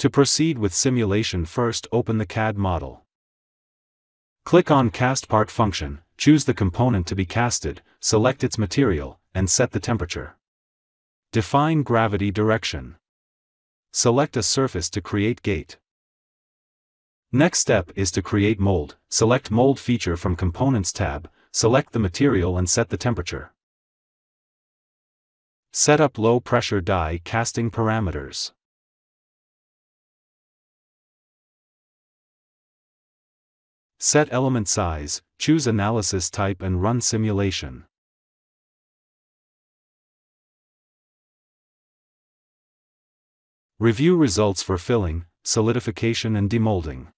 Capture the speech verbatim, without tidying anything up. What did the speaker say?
To proceed with simulation, first open the C A D model. Click on Cast Part function, choose the component to be casted, select its material, and set the temperature. Define gravity direction. Select a surface to create gate. Next step is to create mold. Select Mold feature from Components tab, select the material and set the temperature. Set up low pressure die casting parameters. Set element size, choose analysis type and run simulation. Review results for filling, solidification and demolding.